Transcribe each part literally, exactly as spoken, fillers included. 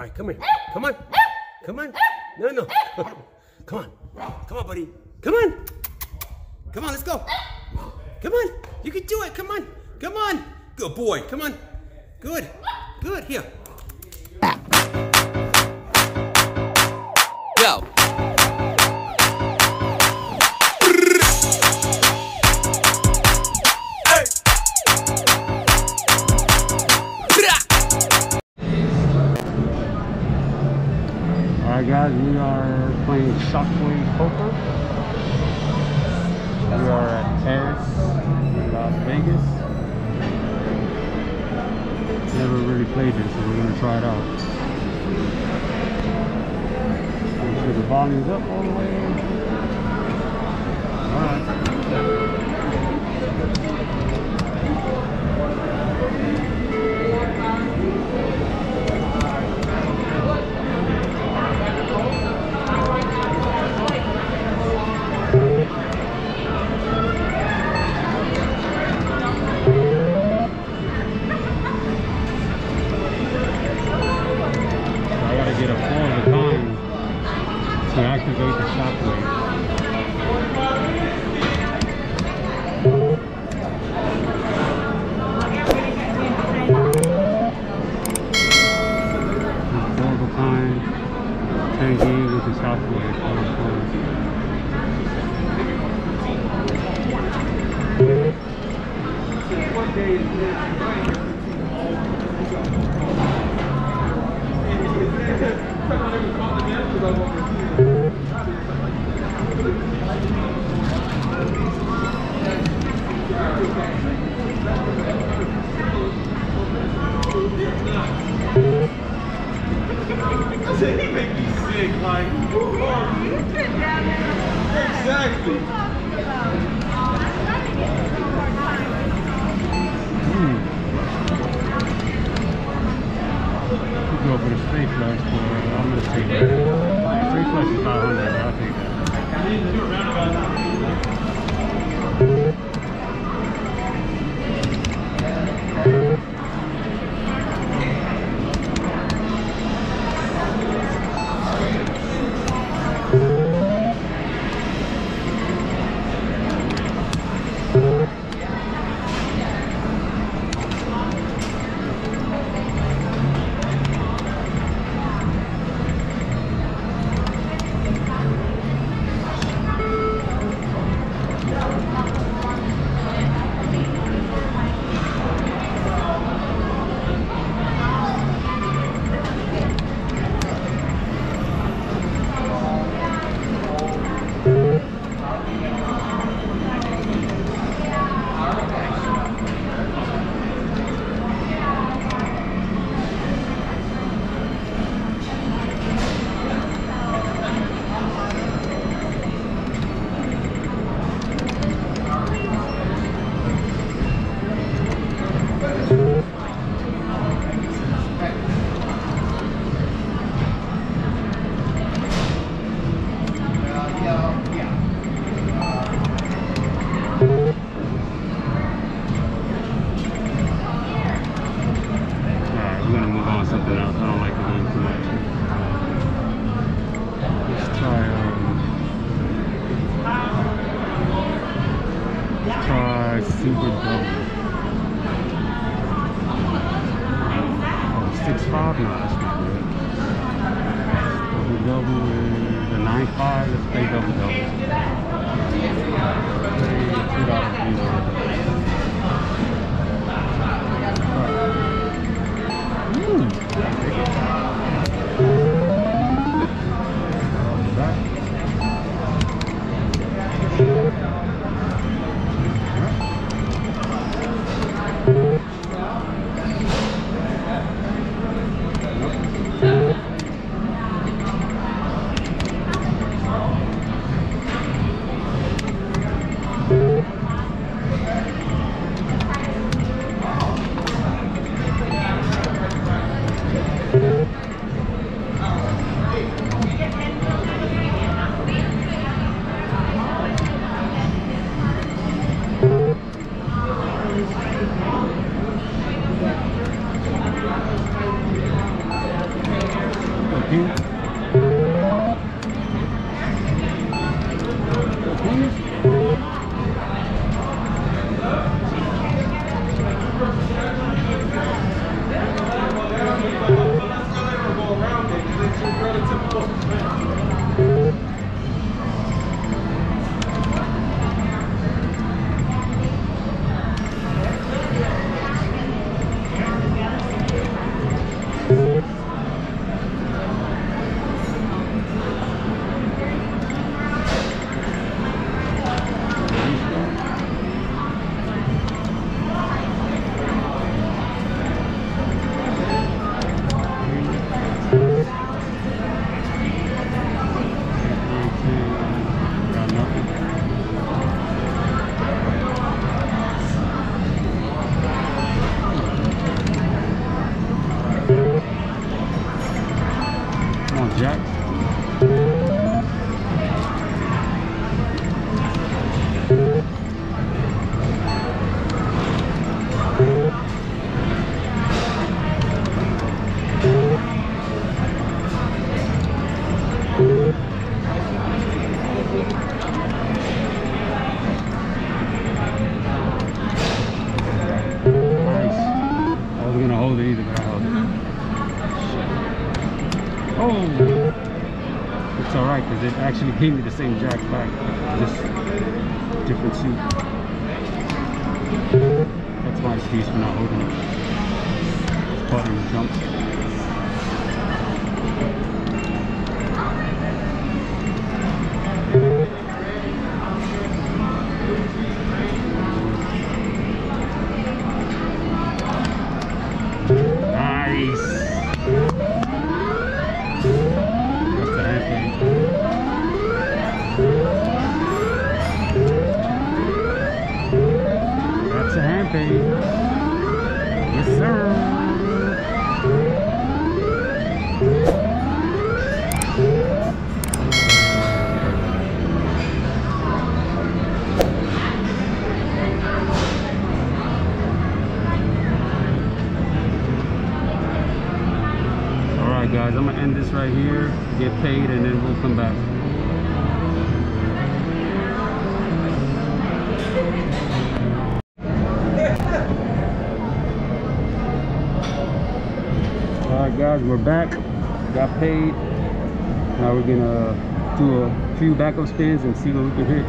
right, come here. Come on. Come on. No, no. Come on. Come on, buddy. Come on. Come on, let's go. Come on. You can do it. Come on. Come on. Good boy. Come on. Good. Good. Here. Go. Alright guys, we are playing Shockwave Poker. We are at Harrahs in Las Vegas. Never really played this, so we're going to try it out. Make sure the volume's up all the way. Alright. Get a four of a kind to activate the shockwave. Four of a kind, ten games with the shockwave. What day is this? He make me sick, like, exactly. Mm. Go for the straight flush, but I'm gonna take that. Straight flush is five hundred, I'll take that. I need to do a roundabout. Super double. Oh, six five? No, that's not good. Double double is a nine five. Let's play double double. Two dollars. king. Jack. Nice. I wasn't gonna hold it either, but I held it. Oh! It's alright because it actually gave me the same jack back, just different suit. That's my excuse for not holding it. Button jumps. Nice! That's a hand fade. Yes, sir. Alright guys, I'm gonna end this right here, get paid, and then we'll come back. Alright guys, we're back, got paid. Now we're gonna do a few backup spins and see what we can hit.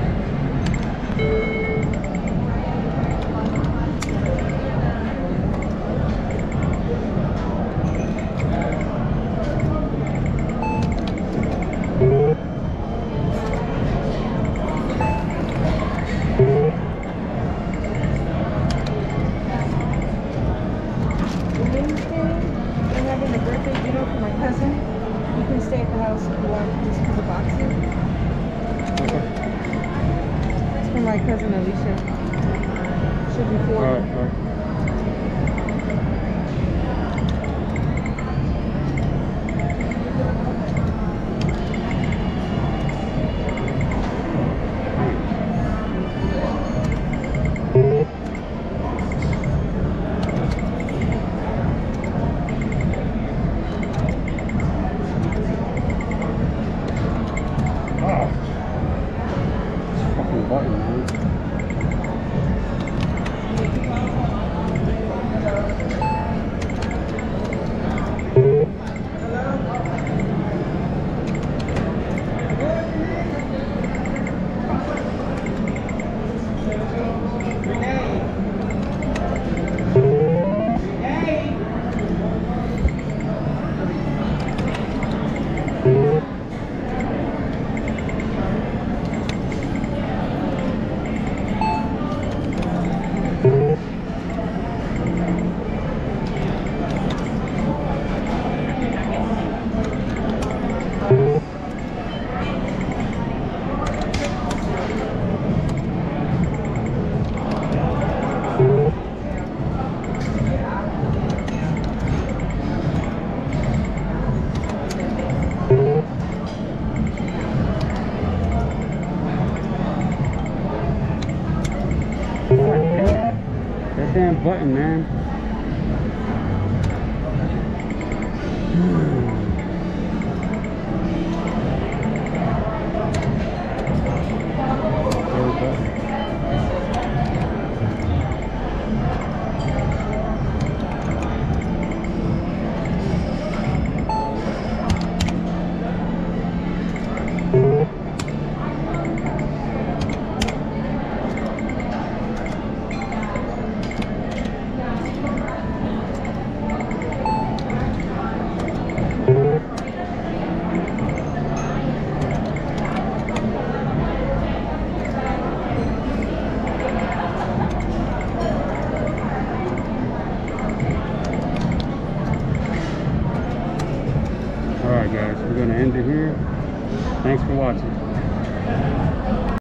My cousin Alicia. Should be four. All right, all right. Button, man. That damn button, man. Alright guys, we're gonna end it here. Thanks for watching.